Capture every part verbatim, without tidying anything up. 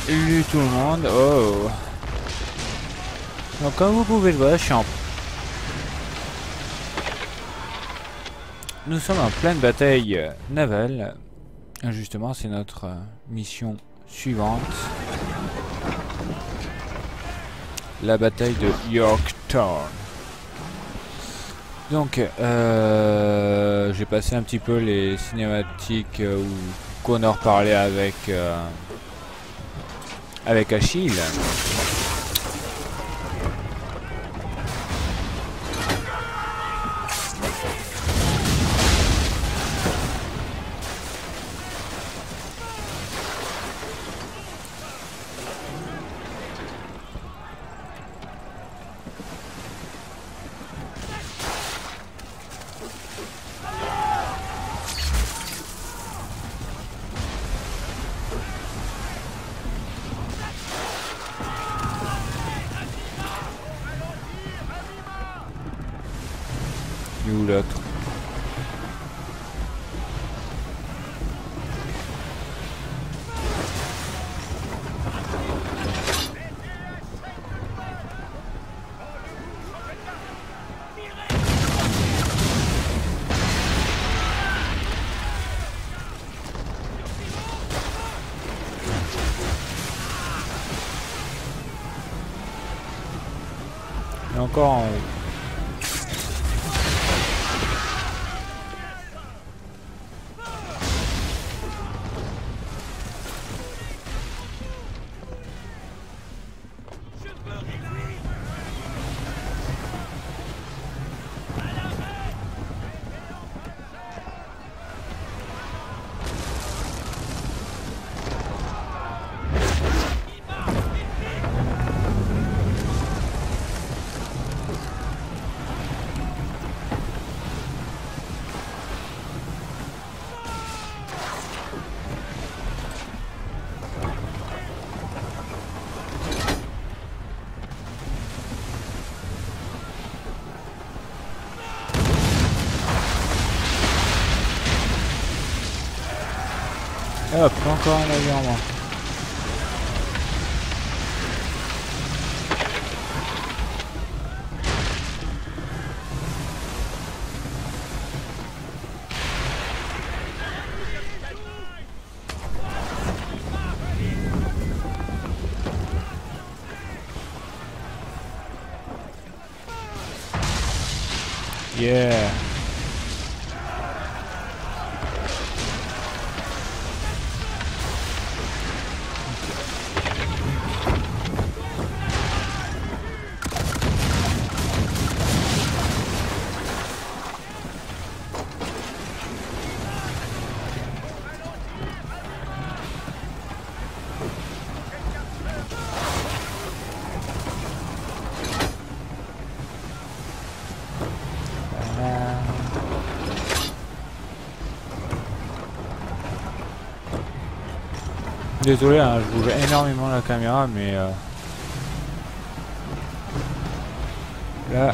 Salut tout le monde. Oh. Donc comme vous pouvez le voir, je suis en... Nous sommes en pleine bataille euh, navale. Justement, c'est notre euh, mission suivante. La bataille de Yorktown. Donc, euh, j'ai passé un petit peu les cinématiques euh, où Connor parlait avec euh, avec Achille. Où l'autre? Et encore en haut. Et hop, encore un avion en moins. Yeah. Désolé, hein, je bouge énormément la caméra, mais euh, là.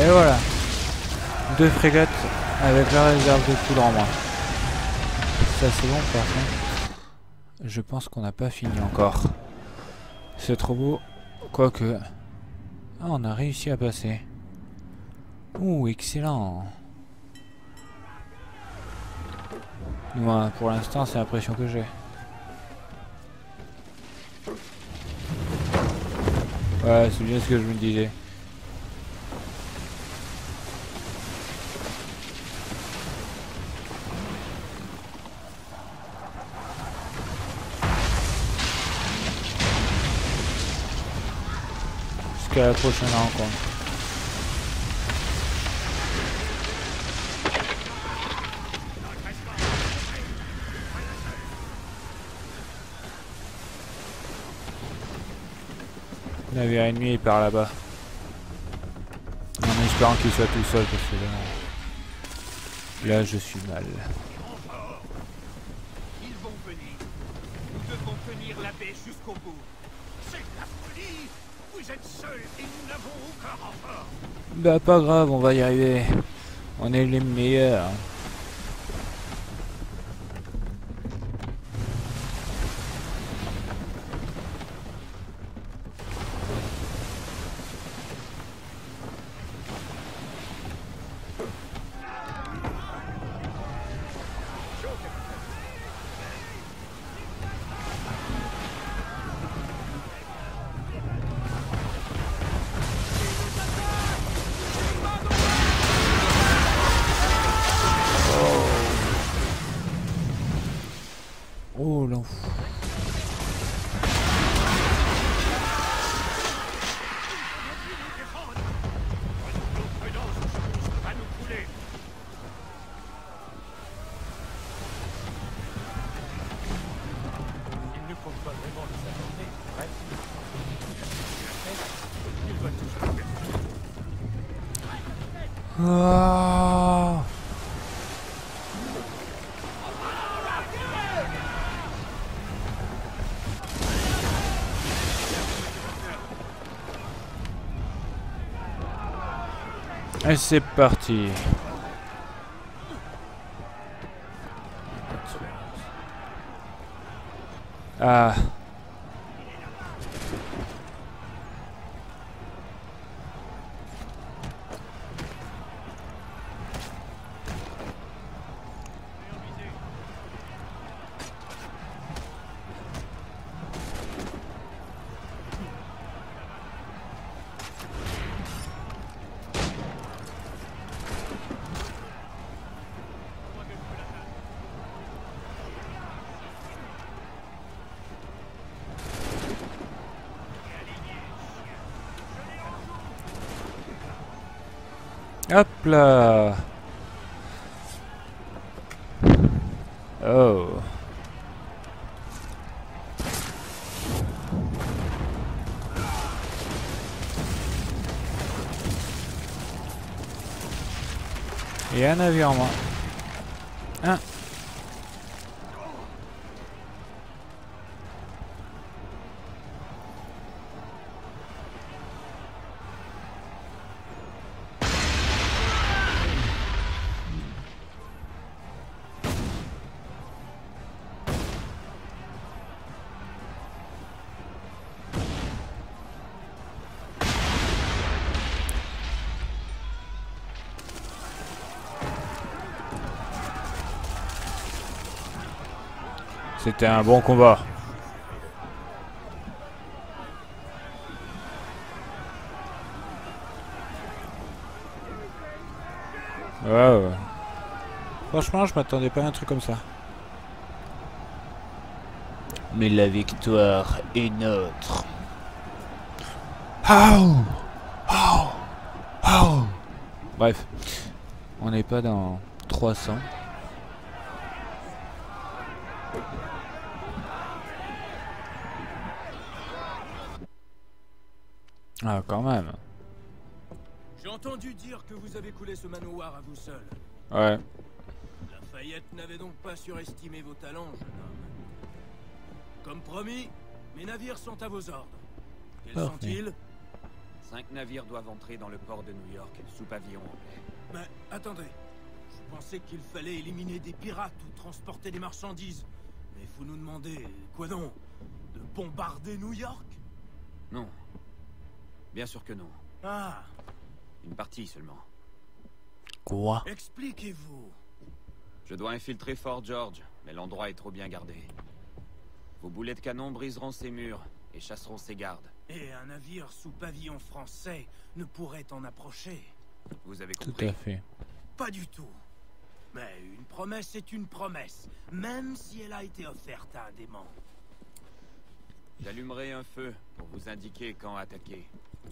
Et voilà. Deux frégates avec la réserve de poudre en moins. Ça c'est bon par contre. Je pense qu'on n'a pas fini encore. C'est trop beau. Quoique... Ah, on a réussi à passer. Ouh, excellent. Moi, pour l'instant, c'est l'impression que j'ai. Ouais, c'est bien ce que je me disais. Jusqu'à la prochaine rencontre. Navire ennemi est par là-bas. En espérant qu'il soit tout seul parce que là, là je suis mal. Ils vont venir. Nous devons tenir la baie jusqu'au bout. C'est la folie. Vous êtes seuls et nous n'avons aucun renfort. Bah pas grave, on va y arriver. On est les meilleurs. Oh l'enfant. Ah. Et c'est parti. Ah. Hop là. Oh. Et un navire en moins. Un. C'était un bon combat. Ouais, ouais. Franchement, je m'attendais pas à un truc comme ça. Mais la victoire est nôtre. Oh oh oh. Bref, on n'est pas dans trois cents. Ah, quand même. J'ai entendu dire que vous avez coulé ce manoir à vous seul. Ouais. Lafayette n'avait donc pas surestimé vos talents, jeune homme. Comme promis, mes navires sont à vos ordres. Quels Parfait. sont-ils? Cinq navires doivent entrer dans le port de New York, sous pavillon anglais. Mais attendez, je pensais qu'il fallait éliminer des pirates ou transporter des marchandises. Mais vous nous demandez, quoi donc, de bombarder New York? Non. Bien sûr que non. Ah, Une partie seulement. Quoi? expliquez-vous. Je dois infiltrer Fort George, mais l'endroit est trop bien gardé. Vos boulets de canon briseront ses murs et chasseront ses gardes. Et un navire sous pavillon français ne pourrait en approcher. Vous avez Tout compris? à fait. Pas du tout. Mais une promesse est une promesse, même si elle a été offerte à un démon. J'allumerai un feu pour vous indiquer quand attaquer.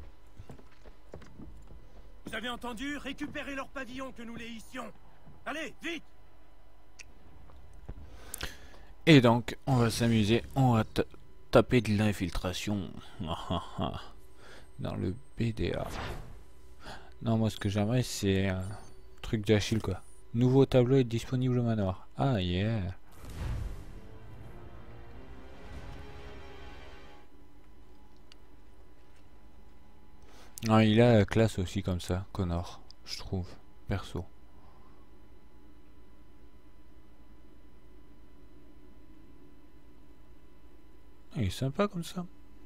Vous avez entendu? Récupérez leur pavillon que nous les hissions. Allez, vite! Et donc, on va s'amuser, on va taper de l'infiltration dans le B D A. Non, moi ce que j'aimerais c'est un truc d'Achille quoi. Nouveau tableau est disponible au manoir. Ah yeah. Ah, il a la classe aussi comme ça, Connor, je trouve, perso. Il est sympa comme ça.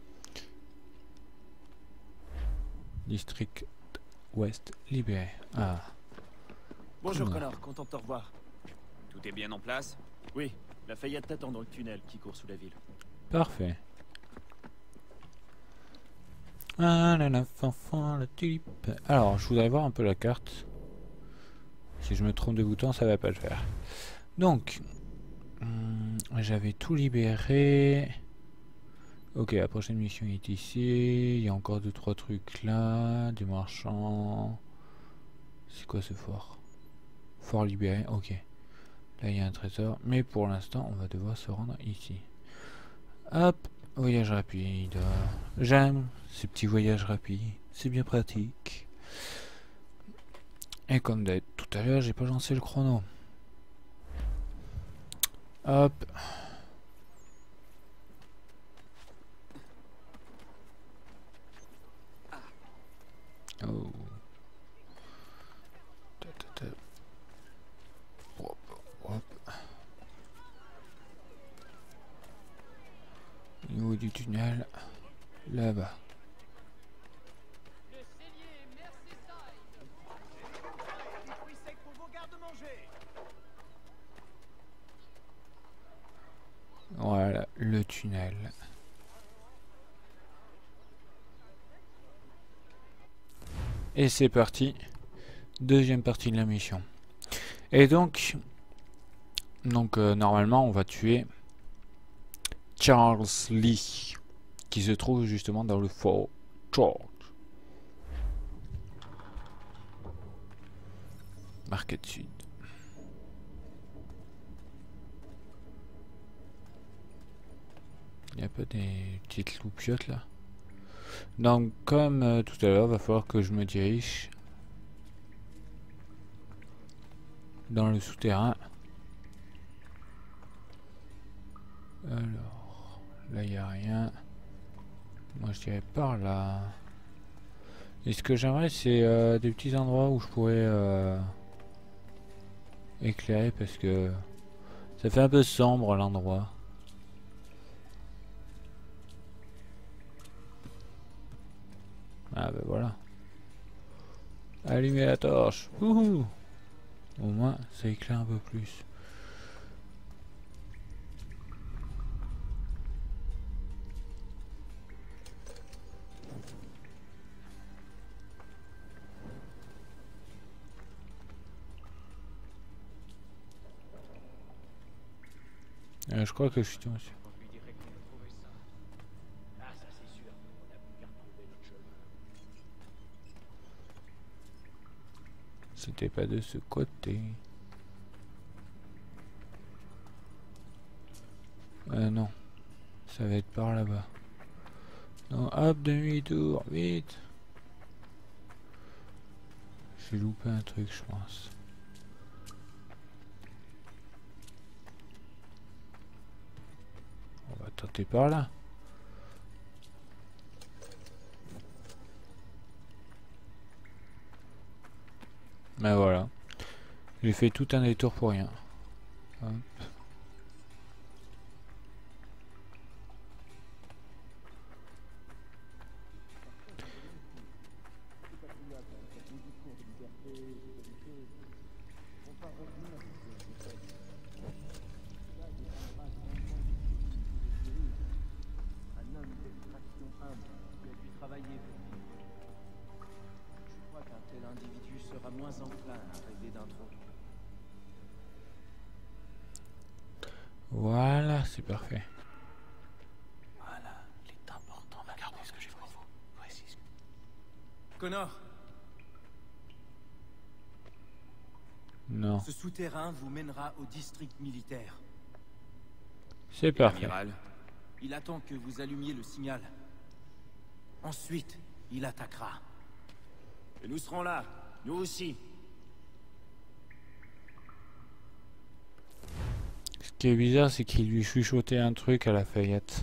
District Ouest libéré. Ah. Bonjour Cool. Connor, content de te revoir. Tout est bien en place? Oui, la Fayette t'attend dans le tunnel qui court sous la ville. Parfait. Ah là là, fanfan, la tulipe. Alors, je voudrais voir un peu la carte. Si je me trompe de bouton, ça va pas le faire. Donc, hum, j'avais tout libéré. Ok, la prochaine mission est ici. Il y a encore deux trois trucs là, des marchands. C'est quoi ce fort? Fort libéré. Ok. Là, il y a un trésor, mais pour l'instant, on va devoir se rendre ici. Hop, voyage rapide. J'aime ces petits voyages rapides, c'est bien pratique. Et comme d'hab, tout à l'heure, j'ai pas lancé le chrono. Hop. Oh. Ta, ta, ta. Hop, hop. Au niveau du tunnel, là-bas. Le cellier Merseyside. Des fruits secs pour vos gardes-manger. Voilà, le tunnel. Et c'est parti. Deuxième partie de la mission. Et donc, donc euh, normalement, on va tuer Charles Lee, qui se trouve justement dans le Fort George. Market Sud. Il n'y a pas des petites loupiottes là? Donc comme euh, tout à l'heure, va falloir que je me dirige dans le souterrain. Alors, là il n'y a rien. Moi je dirais par là. Et ce que j'aimerais c'est euh, des petits endroits où je pourrais euh, éclairer parce que ça fait un peu sombre l'endroit. Ah ben voilà. Allumez la torche. Wouhou. Au moins ça éclaire un peu plus. Euh, je crois que je suis tombé dessus. On lui dirait qu'on a trouvé ça. Ah, ça c'est sûr, on a plus qu'à retrouver notre chemin. C'était pas de ce côté. Euh, non. Ça va être par là-bas. Non, hop, demi-tour, vite. J'ai loupé un truc, je pense. On va tenter par là. Mais voilà. J'ai fait tout un détour pour rien. Hop. Un homme d'extraction humble qui a dû travailler pour lui. Je crois qu'un tel individu sera moins enclin à rêver d'un trône. Voilà, c'est parfait. Voilà, il est important. Regardez ce que j'ai pour vous. Précise. Connor, Non, ce souterrain vous mènera au district militaire. c'est parfait. Amiral, Il attend que vous allumiez le signal. Ensuite, il attaquera. Et nous serons là, nous aussi. Ce qui est bizarre, c'est qu'il lui chuchotait un truc à la Fayette.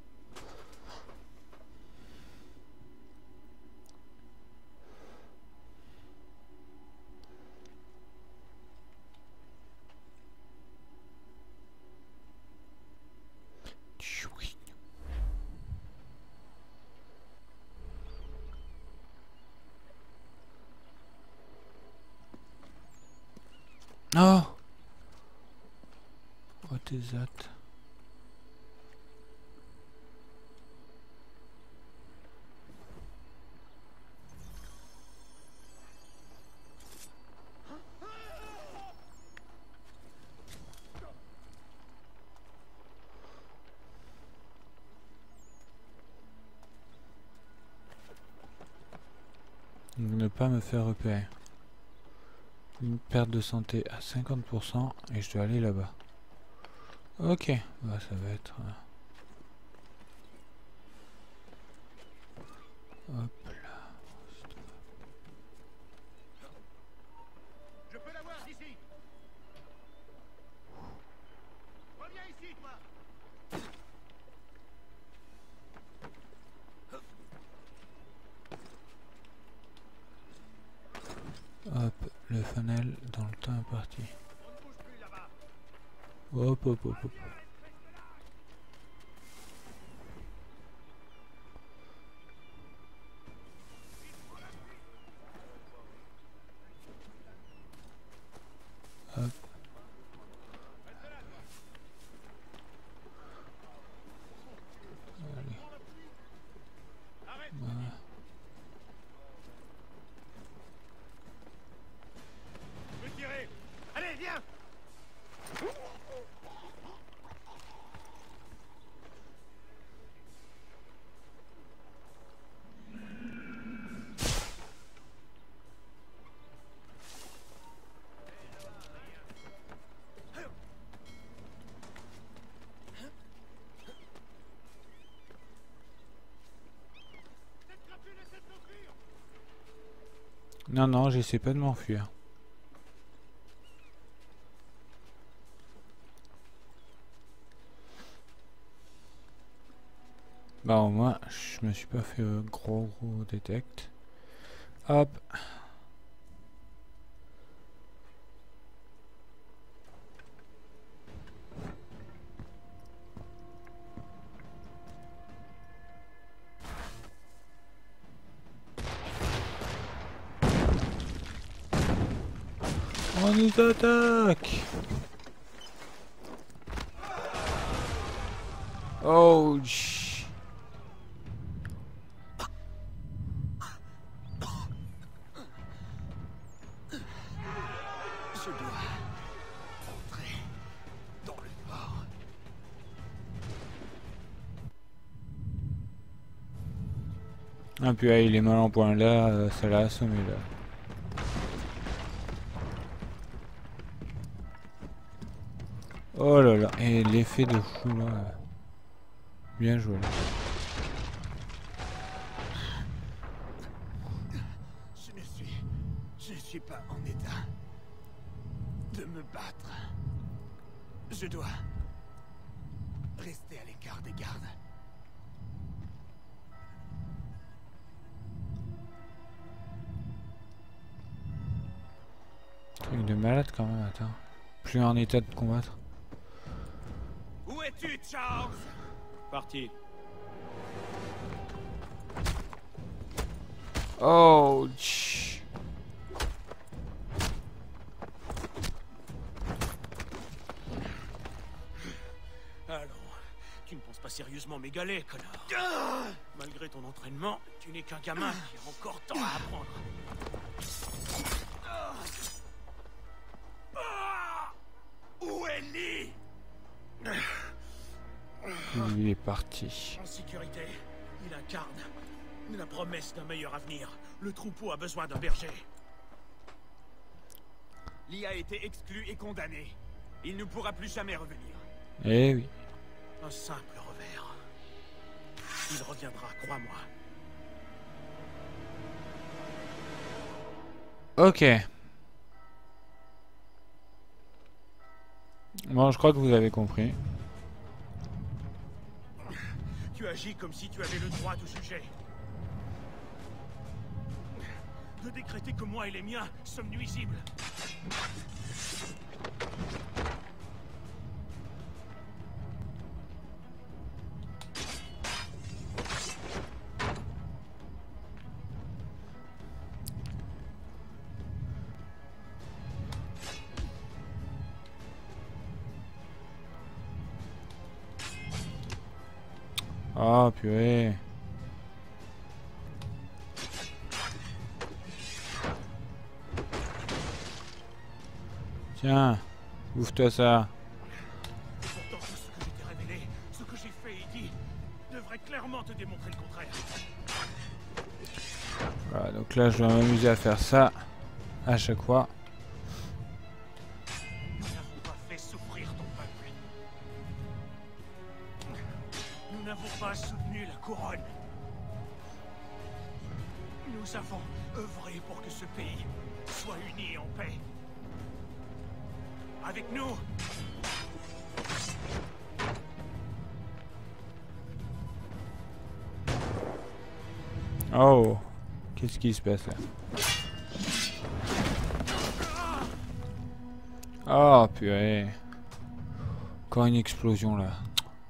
Oh! What is that? Donc, ne pas me faire repérer. Une perte de santé à cinquante pour cent et je dois aller là-bas. Ok, bah, ça va être... euh, Hop là. Je peux l'avoir d'ici. Reviens ici, toi. Hop, le funnel dans le temps imparti. On ne bouge plus là-bas. Hop, hop, hop, hop. Hop. Allez. Voilà. Je peux tirer. Allez, viens. Non, non, j'essaie pas de m'enfuir. Bah au moins, je me suis pas fait euh, gros gros détect. Hop. On nous attaque. Oh, ch- Je dois entrer dans le fort. Ah puis ah, il est mal en point là, euh, ça l'a assommé là. Oh là là, et l'effet de fou là. euh, Bien joué. Là. Je ne suis... Je ne suis pas en état de me battre. Je dois rester à l'écart des gardes. malade quand même, attends. Plus en état de combattre. Où es-tu, Charles? Parti. Oh, tch. Allons, tu ne penses pas sérieusement m'égaler, connard. Malgré ton entraînement, tu n'es qu'un gamin qui a encore tant à apprendre. Ah, où est Lee? Il est parti. En sécurité, il incarne la promesse d'un meilleur avenir. Le troupeau a besoin d'un berger. Lee a été exclu et condamné. Il ne pourra plus jamais revenir. Eh oui. Un simple revers. Il reviendra, crois-moi. Ok. Bon, je crois que vous avez compris. Tu agis comme si tu avais le droit de juger. De décréter que moi et les miens sommes nuisibles. Ah, purée. Tiens, ouvre-toi ça. Pourtant, tout ce que je t'ai révélé, ce que j'ai fait et dit, devrait clairement te démontrer le contraire. Voilà, donc là, je vais m'amuser à faire ça à chaque fois. Nous n'avons pas fait souffrir ton peuple. Nous n'avons pas soutenu la couronne. Nous avons œuvré pour que ce pays soit uni et en paix. Avec nous, Oh, qu'est-ce qui se passe là? Oh, purée. Encore une explosion là.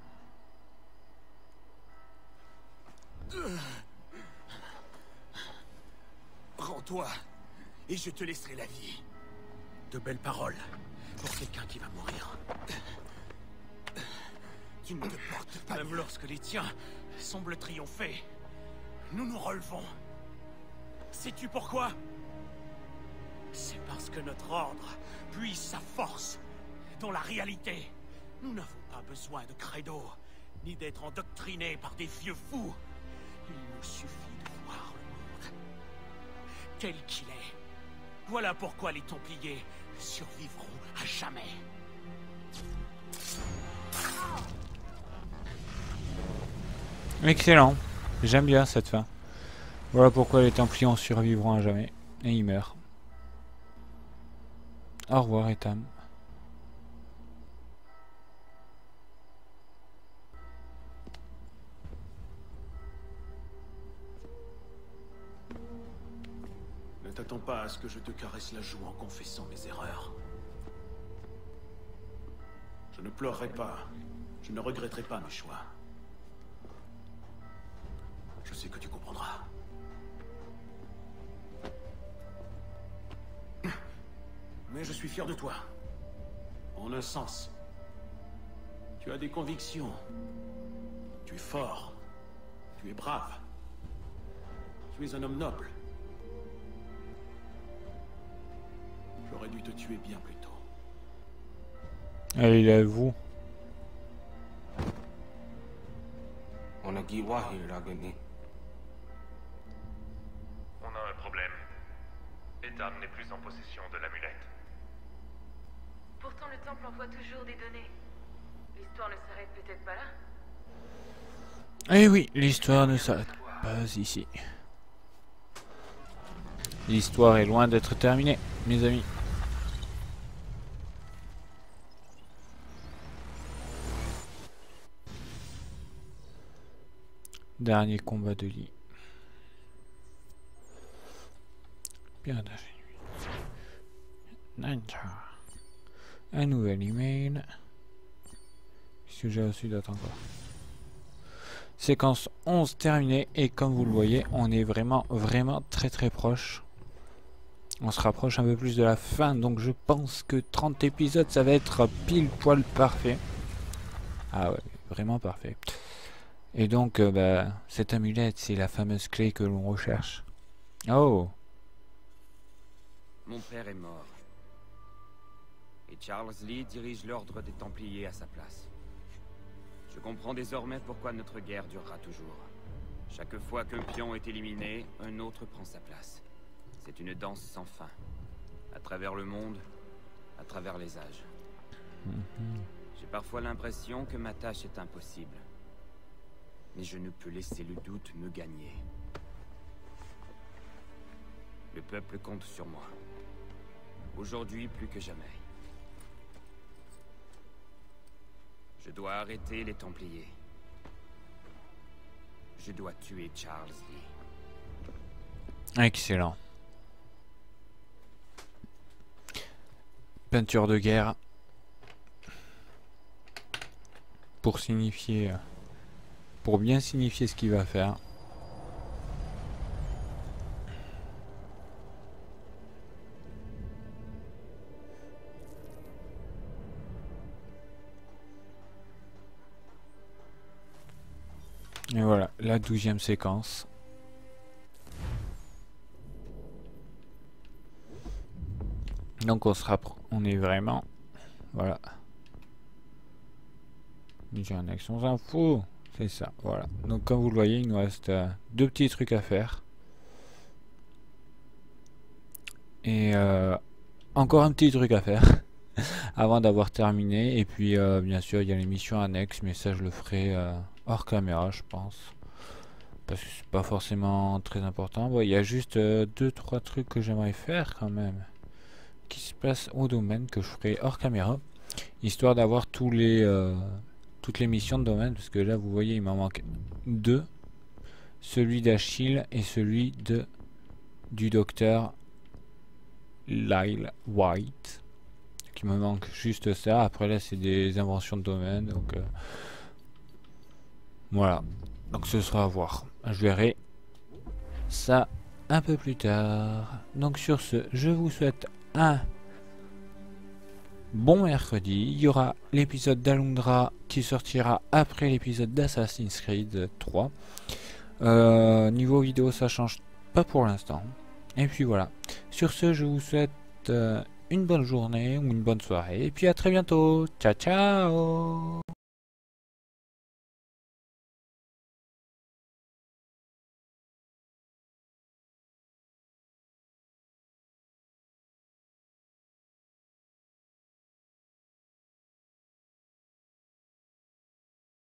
rends-toi et je te laisserai la vie. De belles paroles pour quelqu'un qui va mourir. Tu ne te portes pas même lorsque les tiens semblent triompher. Nous nous relevons. Sais-tu pourquoi? C'est parce que notre ordre puise sa force dans la réalité. Nous n'avons pas besoin de credo, ni d'être endoctrinés par des vieux fous. Il nous suffit de voir le monde tel qu'il est. Voilà pourquoi les Templiers survivront à jamais. Excellent. J'aime bien cette fin. Voilà pourquoi les Templiers survivront à jamais. Et ils meurent. Au revoir, Ethan. Ne t'attends pas à ce que je te caresse la joue en confessant mes erreurs. Je ne pleurerai pas. Je ne regretterai pas mes choix. Je sais que tu comprendras. Mais je suis fier de toi. En un sens. Tu as des convictions. Tu es fort. Tu es brave. Tu es un homme noble. J'aurais dû te tuer bien plus tôt. Allez, il est à vous. On a Giwahiragani. On a un problème. Ethan n'est plus en possession de l'amulette. Pourtant, le temple envoie toujours des données. L'histoire ne s'arrête peut-être pas là? Eh oui, l'histoire ne s'arrête pas ici. L'histoire est loin d'être terminée, mes amis. Dernier combat de Lee. Bien ingénieux. Ninja. Un nouvel email. Qu'est-ce que j'ai reçu d'autre encore? Séquence onze terminée. Et comme vous le voyez, on est vraiment, vraiment très très proche. On se rapproche un peu plus de la fin. Donc je pense que trente épisodes, ça va être pile poil parfait. Ah ouais, vraiment parfait. Et donc, euh, bah, cette amulette, c'est la fameuse clé que l'on recherche. Oh! Mon père est mort. Et Charles Lee dirige l'ordre des Templiers à sa place. Je comprends désormais pourquoi notre guerre durera toujours. Chaque fois qu'un pion est éliminé, un autre prend sa place. C'est une danse sans fin. À travers le monde, à travers les âges. Mm-hmm. J'ai parfois l'impression que ma tâche est impossible. Mais je ne peux laisser le doute me gagner. Le peuple compte sur moi. Aujourd'hui plus que jamais. Je dois arrêter les Templiers. Je dois tuer Charles Lee. Excellent. Peinture de guerre. Pour signifier... Pour bien signifier ce qu'il va faire. Et voilà, la douzième séquence. Donc on se rapproche, on est vraiment... Voilà. J'ai un action info. C'est ça, voilà. Donc comme vous le voyez, il nous reste euh, deux petits trucs à faire. Et euh, encore un petit truc à faire. Avant d'avoir terminé. Et puis euh, bien sûr, il y a les missions annexes. Mais ça, je le ferai euh, hors caméra, je pense. Parce que c'est pas forcément très important. Bon, il y a juste euh, deux trois trucs que j'aimerais faire quand même. Qui se passent au domaine, que je ferai hors caméra. Histoire d'avoir tous les... Euh, toutes les missions de domaine, parce que là vous voyez il m'en manque deux, celui d'Achille et celui de du docteur Lyle White, qui me manque juste ça. Après là c'est des inventions de domaine, donc euh, voilà, donc ce sera à voir, je verrai ça un peu plus tard. Donc sur ce, je vous souhaite un bon mercredi. Il y aura l'épisode d'Alundra qui sortira après l'épisode d'Assassin's Creed trois. Euh, niveau vidéo, ça change pas pour l'instant. Et puis voilà. Sur ce, je vous souhaite euh, une bonne journée ou une bonne soirée. Et puis à très bientôt. Ciao, ciao.